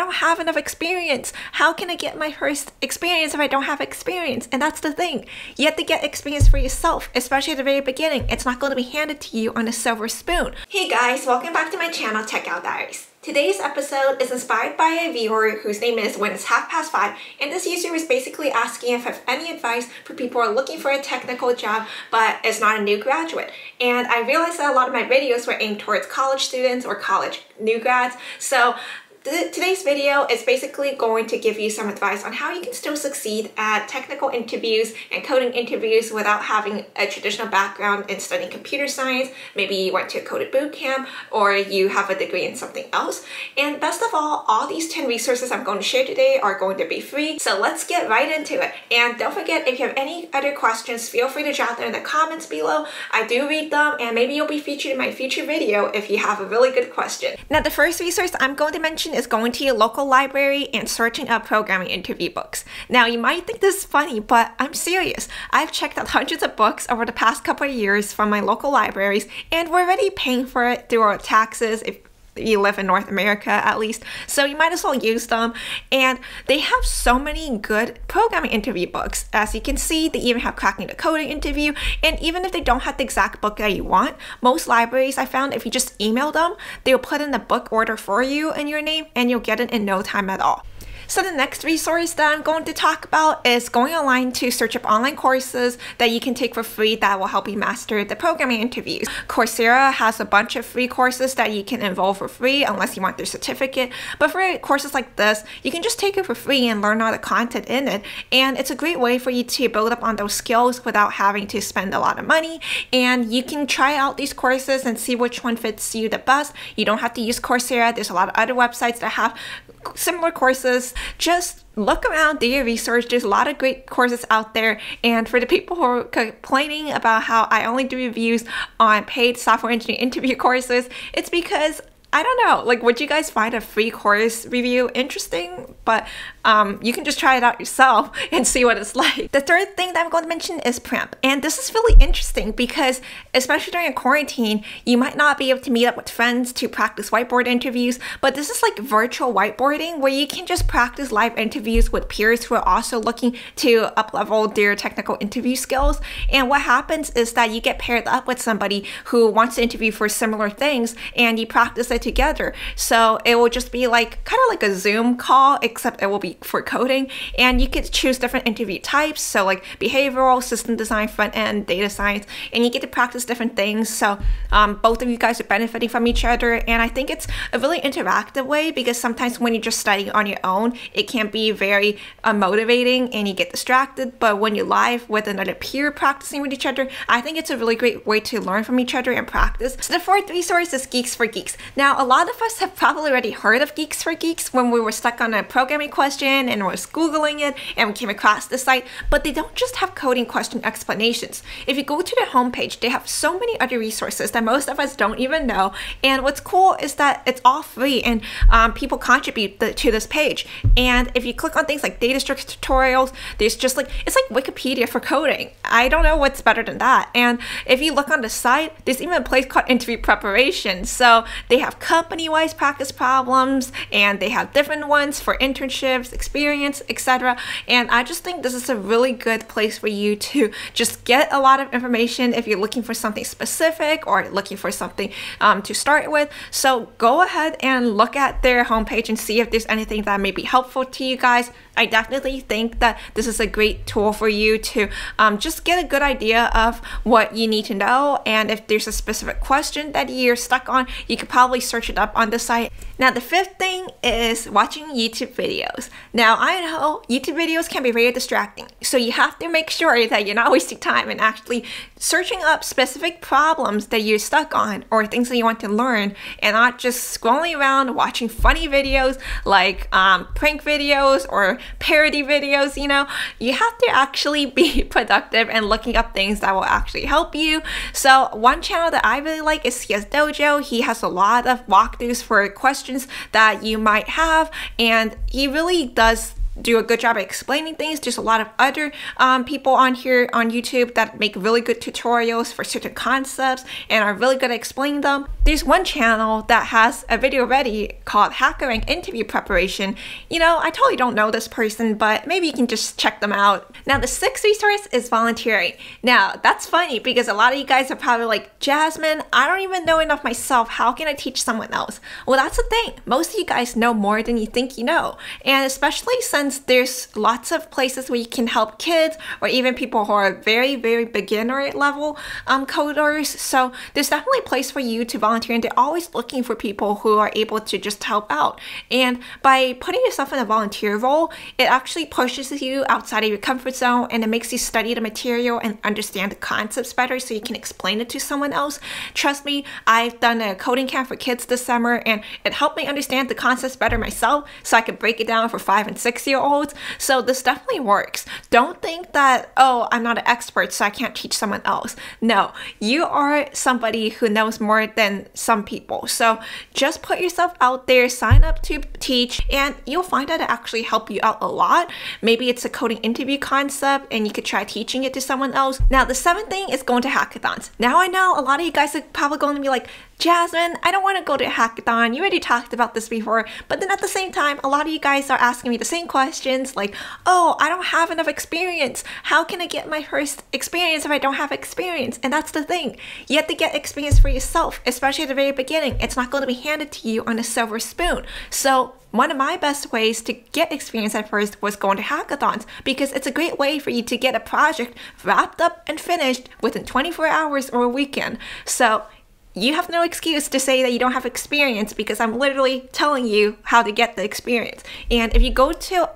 don't have enough experience. How can I get my first experience if I don't have experience? And that's the thing. You have to get experience for yourself, especially at the very beginning. It's not going to be handed to you on a silver spoon. Hey guys, welcome back to my channel, Checkout Diaries. Today's episode is inspired by a viewer whose name is When It's 5:30, and this user is basically asking if I have any advice for people who are looking for a technical job but is not a new graduate. And I realized that a lot of my videos were aimed towards college students or college new grads, so today's video is basically going to give you some advice on how you can still succeed at technical interviews and coding interviews without having a traditional background in studying computer science. Maybe you went to a coded boot camp or you have a degree in something else. And best of all these 10 resources I'm going to share today are going to be free. So let's get right into it. And don't forget, if you have any other questions, feel free to drop them in the comments below. I do read them, and maybe you'll be featured in my future video if you have a really good question. Now, the first resource I'm going to mention is going to your local library and searching up programming interview books. Now, you might think this is funny, but I'm serious. I've checked out hundreds of books over the past couple of years from my local libraries, and we're already paying for it through our taxes if you live in North America at least, so you might as well use them. And they have so many good programming interview books. As you can see, they even have Cracking the Coding interview, and even if they don't have the exact book that you want, most libraries I found, if you just email them, they'll put in the book order for you in your name and you'll get it in no time at all. So the next resource that I'm going to talk about is going online to search up online courses that you can take for free that will help you master the programming interviews. Coursera has a bunch of free courses that you can enroll for free unless you want their certificate. But for courses like this, you can just take it for free and learn all the content in it. And it's a great way for you to build up on those skills without having to spend a lot of money. And you can try out these courses and see which one fits you the best. You don't have to use Coursera. There's a lot of other websites that have similar courses. Just look around, do your research. There's a lot of great courses out there. And for the people who are complaining about how I only do reviews on paid software engineering interview courses, it's because I don't know, like, would you guys find a free course review interesting? But you can just try it out yourself and see what it's like. The third thing that I'm going to mention is Premp. And this is really interesting because, especially during a quarantine, you might not be able to meet up with friends to practice whiteboard interviews, but this is like virtual whiteboarding where you can just practice live interviews with peers who are also looking to up-level their technical interview skills. And what happens is that you get paired up with somebody who wants to interview for similar things, and you practice it together. So it will just be like kind of like a Zoom call, except it will be for coding, and you could choose different interview types, so like behavioral, system design, front end, data science, and you get to practice different things. So both of you guys are benefiting from each other, and I think it's a really interactive way, because sometimes when you're just studying on your own, it can be very motivating and you get distracted. But when you're live with another peer practicing with each other, I think it's a really great way to learn from each other and practice. So the fourth resource is Geeks for Geeks. Now, a lot of us have probably already heard of Geeks for Geeks when we were stuck on a programming question and was Googling it and we came across the site, but they don't just have coding question explanations. If you go to the homepage, they have so many other resources that most of us don't even know. And what's cool is that it's all free, and people contribute to this page. And if you click on things like data structure tutorials, there's just like, it's like Wikipedia for coding. I don't know what's better than that. And if you look on the site, there's even a place called interview preparation. So they have company-wise practice problems, and they have different ones for internships, experience, etc. And I just think this is a really good place for you to just get a lot of information if you're looking for something specific or looking for something to start with. So go ahead and look at their homepage and see if there's anything that may be helpful to you guys. I definitely think that this is a great tool for you to just get a good idea of what you need to know, and if there's a specific question that you're stuck on, you could probably search it up on the site. Now, the fifth thing is watching YouTube videos. Now, I know YouTube videos can be very distracting, so you have to make sure that you're not wasting time and actually searching up specific problems that you're stuck on or things that you want to learn, and not just scrolling around watching funny videos like prank videos or parody videos. You know, you have to actually be productive and looking up things that will actually help you. So one channel that I really like is CS Dojo. He has a lot of walkthroughs for questions that you might have, and he really does do a good job at explaining things. There's a lot of other people on here on YouTube that make really good tutorials for certain concepts and are really good at explaining them. There's one channel that has a video ready called HackerRank interview preparation. You know, I totally don't know this person, but maybe you can just check them out. Now, the sixth resource is volunteering. Now, that's funny because a lot of you guys are probably like, Jasmine, I don't even know enough myself. How can I teach someone else? Well, that's the thing. Most of you guys know more than you think you know. And especially since there's lots of places where you can help kids or even people who are very, very beginner level coders. So there's definitely a place for you to volunteer, and they're always looking for people who are able to just help out. And by putting yourself in a volunteer role, it actually pushes you outside of your comfort zone, and it makes you study the material and understand the concepts better so you can explain it to someone else. Trust me, I've done a coding camp for kids this summer, and it helped me understand the concepts better myself so I could break it down for 5- and 6-year-olds. So this definitely works. Don't think that, oh, I'm not an expert so I can't teach someone else. No, you are somebody who knows more than some people. So just put yourself out there, sign up to teach, and you'll find that it actually help you out a lot. Maybe it's a coding interview concept and you could try teaching it to someone else. Now, the seventh thing is going to hackathons. Now, I know a lot of you guys are probably going to be like, Jasmine, I don't want to go to a hackathon. You already talked about this before. But then at the same time, a lot of you guys are asking me the same questions like, oh, I don't have enough experience. How can I get my first experience if I don't have experience? And that's the thing. You have to get experience for yourself, especially at the very beginning. It's not going to be handed to you on a silver spoon. So one of my best ways to get experience at first was going to hackathons, because it's a great way for you to get a project wrapped up and finished within 24 hours or a weekend. So you have no excuse to say that you don't have experience, because I'm literally telling you how to get the experience. And if you go to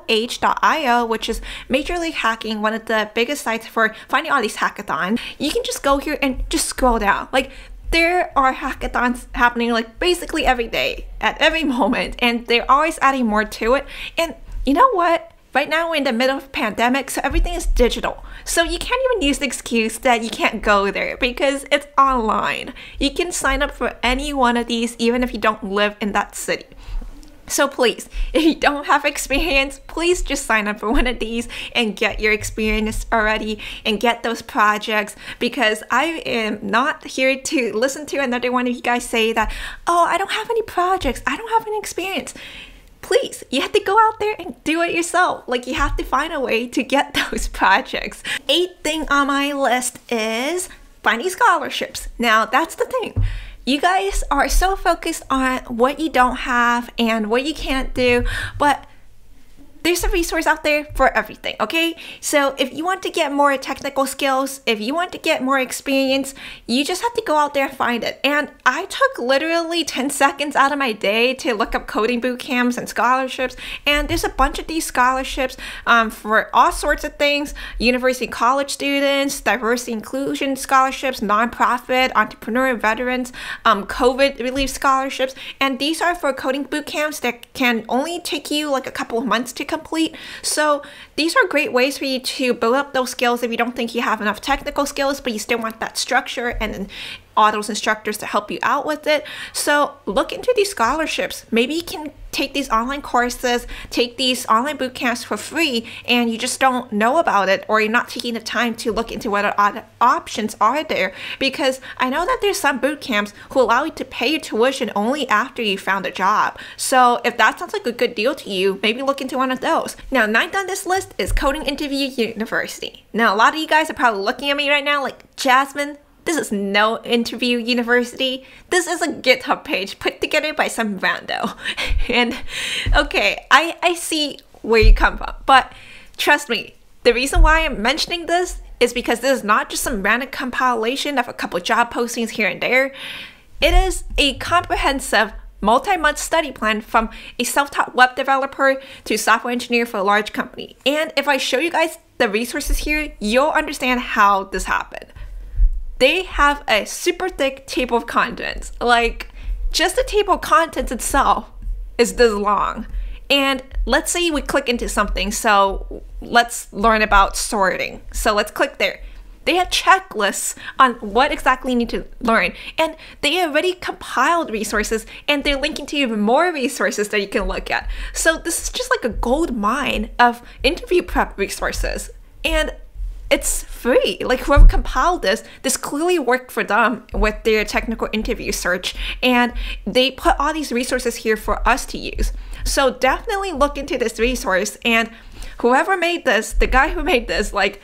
MLH.io, which is Major League Hacking, one of the biggest sites for finding all these hackathons, you can just go here and just scroll down. Like, there are hackathons happening like basically every day, at every moment, and they're always adding more to it. And you know what? Right now we're in the middle of a pandemic, so everything is digital. So you can't even use the excuse that you can't go there because it's online. You can sign up for any one of these even if you don't live in that city. So please, if you don't have experience, please just sign up for one of these and get your experience already and get those projects, because I am not here to listen to another one of you guys say that, oh, I don't have any projects, I don't have any experience. Please, you have to go out there and do it yourself. Like, you have to find a way to get those projects. Eighth thing on my list is finding scholarships. Now, that's the thing. You guys are so focused on what you don't have and what you can't do, but there's a resource out there for everything, okay? So if you want to get more technical skills, if you want to get more experience, you just have to go out there and find it. And I took literally 10 seconds out of my day to look up coding boot camps and scholarships. And there's a bunch of these scholarships for all sorts of things: university college students, diversity inclusion scholarships, nonprofit, entrepreneur, veterans, COVID relief scholarships. And these are for coding boot camps that can only take you like a couple of months to complete. So these are great ways for you to build up those skills if you don't think you have enough technical skills, but you still want that structure and then all those instructors to help you out with it. So look into these scholarships. Maybe you can take these online courses, take these online boot camps for free, and you just don't know about it, or you're not taking the time to look into what other options are there. Because I know that there's some boot camps who allow you to pay your tuition only after you found a job. So if that sounds like a good deal to you, maybe look into one of those. Now, ninth on this list is Coding Interview University. Now, a lot of you guys are probably looking at me right now like, Jasmine, this is no interview university. This is a GitHub page put together by some rando. And okay, I see where you come from, but trust me, the reason why I'm mentioning this is because this is not just some random compilation of a couple job postings here and there. It is a comprehensive multi-month study plan from a self-taught web developer to software engineer for a large company. And if I show you guys the resources here, you'll understand how this happened. They have a super thick table of contents. Like, just the table of contents itself is this long. And let's say we click into something. So let's learn about sorting. So let's click there. They have checklists on what exactly you need to learn. And they already compiled resources and they're linking to even more resources that you can look at. So this is just like a gold mine of interview prep resources. And it's free. Like whoever compiled this clearly worked for them with their technical interview search, and they put all these resources here for us to use. So definitely look into this resource, and whoever made this, the guy who made this, like,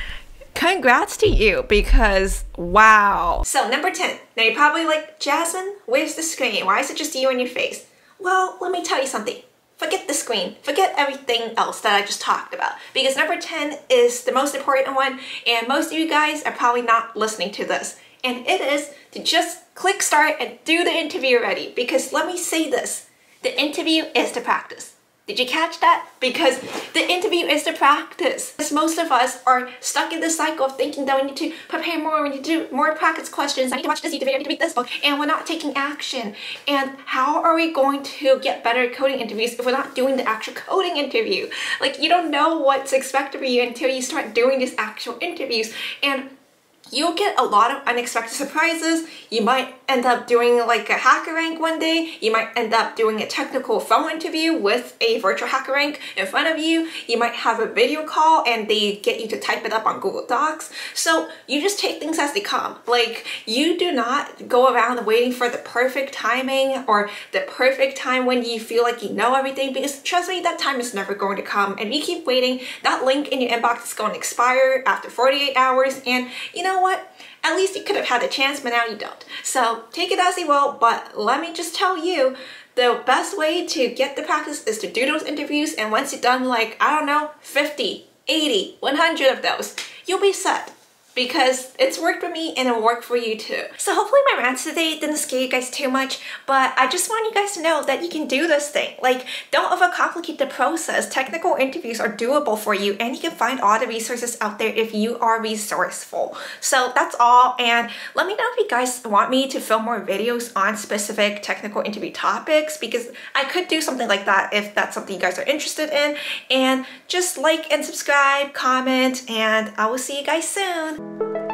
congrats to you, because wow. So number 10. Now you're probably like, Jasmine, where's the screen? Why is it just you and your face? Well, let me tell you something. Forget the screen, forget everything else that I just talked about, because number 10 is the most important one, and most of you guys are probably not listening to this. And it is to just click start and do the interview already, because let me say this, the interview is the practice. Did you catch that? Because the interview is the practice. Because most of us are stuck in this cycle of thinking that we need to prepare more, we need to do more practice questions, I need to watch this YouTube video, I need to read this book, and we're not taking action. And how are we going to get better at coding interviews if we're not doing the actual coding interview? Like, you don't know what's expected of you until you start doing these actual interviews. And you'll get a lot of unexpected surprises. You might end up doing like a HackerRank one day. You might end up doing a technical phone interview with a virtual HackerRank in front of you. You might have a video call and they get you to type it up on Google Docs. So you just take things as they come. Like, you do not go around waiting for the perfect timing or the perfect time when you feel like you know everything, because trust me, that time is never going to come. And if you keep waiting, that link in your inbox is going to expire after 48 hours. And you know what? At least you could have had a chance, but now you don't. So take it as you will, but let me just tell you, the best way to get the practice is to do those interviews, and once you've done like, I don't know, 50, 80, 100 of those, you'll be set. Because it's worked for me and it'll work for you too. So hopefully my rants today didn't scare you guys too much, but I just want you guys to know that you can do this thing. Like, don't overcomplicate the process. Technical interviews are doable for you, and you can find all the resources out there if you are resourceful. So that's all, and let me know if you guys want me to film more videos on specific technical interview topics, because I could do something like that if that's something you guys are interested in. And just like and subscribe, comment, and I will see you guys soon.